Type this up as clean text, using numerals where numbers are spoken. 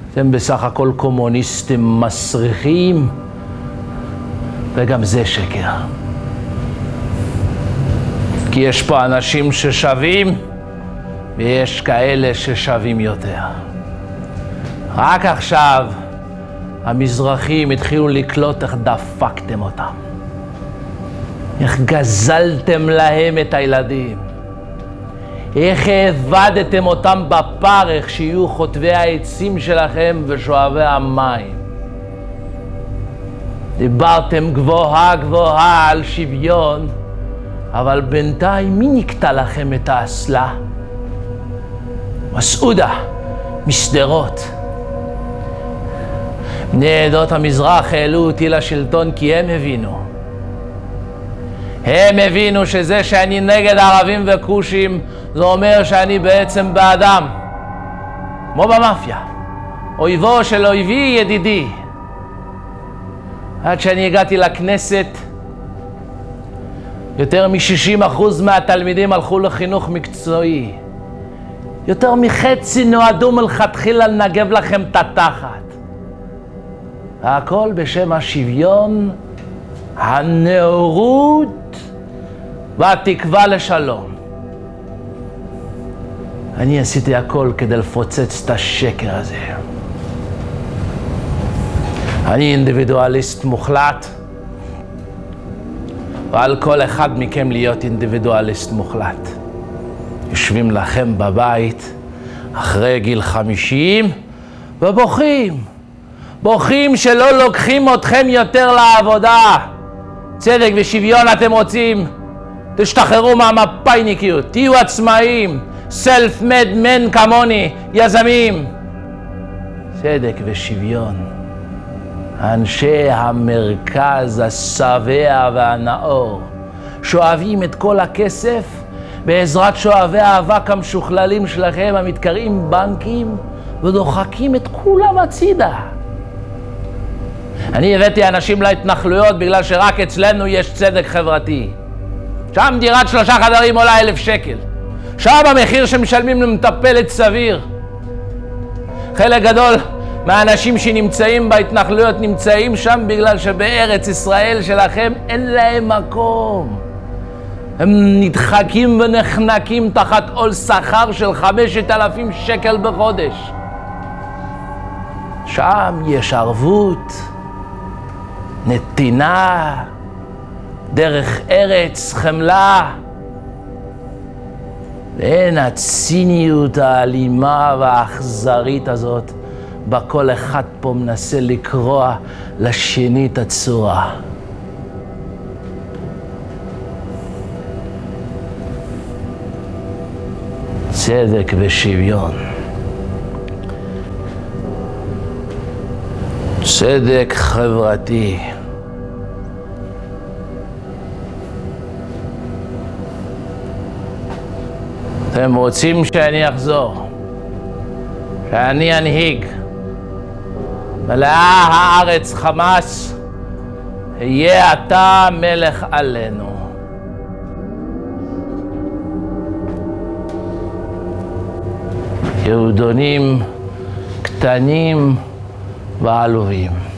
אתם בסך הכל קומוניסטים מסריחים, וגם זה שקר. כי יש פה אנשים ששווים, ויש כאלה ששווים יותר. רק עכשיו המזרחים התחילו לקלוט איך דפקתם אותם. איך גזלתם להם את הילדים. איך העבדתם אותם בפרך שיהיו חוטבי העצים שלכם ושואבי המים. דיברתם גבוהה גבוהה על שוויון, אבל בינתיים מי נקטע לכם את האסלה? מסעודה, משדרות. בני עדות המזרח העלו אותי לשלטון כי הם הבינו. הם הבינו שזה שאני נגד ערבים וכושים, זה אומר שאני בעצם באדם. כמו במאפיה. אויבו של אויבי ידידי. עד שאני הגעתי לכנסת, יותר מ-60% מהתלמידים הלכו לחינוך מקצועי. יותר מחצי נועדו מלכתחילה לנגב לכם את התחת. והכל בשם השוויון, הנאורות והתקווה לשלום. אני עשיתי הכל כדי לפוצץ את השקר הזה. אני אינדיבידואליסט מוחלט, ועל כל אחד מכם להיות אינדיבידואליסט מוחלט. יושבים לכם בבית אחרי גיל 50 ובוכים. בוכים שלא לוקחים אתכם יותר לעבודה. צדק ושוויון אתם רוצים? תשתחררו מהמפאיניקיות, תהיו עצמאים, self-made men כמוני, יזמים. צדק ושוויון. אנשי המרכז השבע והנאור שואבים את כל הכסף בעזרת שואבי האבק המשוכללים שלכם המתקראים בנקים ודוחקים את כולם הצידה. אני הבאתי אנשים להתנחלויות בגלל שרק אצלנו יש צדק חברתי. שם דירת 3 חדרים עולה 1,000 שקל. שם המחיר שמשלמים למטפלת סביר. חלק גדול מהאנשים שנמצאים בהתנחלויות נמצאים שם בגלל שבארץ ישראל שלכם אין להם מקום. הם נדחקים ונחנקים תחת עול שכר של 5,000 שקל בחודש. שם יש ערבות, נתינה, דרך ארץ, חמלה. ואין הציניות האלימה והאכזרית הזאת בה כל אחד פה מנסה לקרוע לשני את הצורה. צדק ושוויון. צדק חברתי. אתם רוצים שאני אחזור, שאני אנהיג, מלאה הארץ חמאס, יהיה אתה מלך עלינו. יהודונים קטנים ועלובים.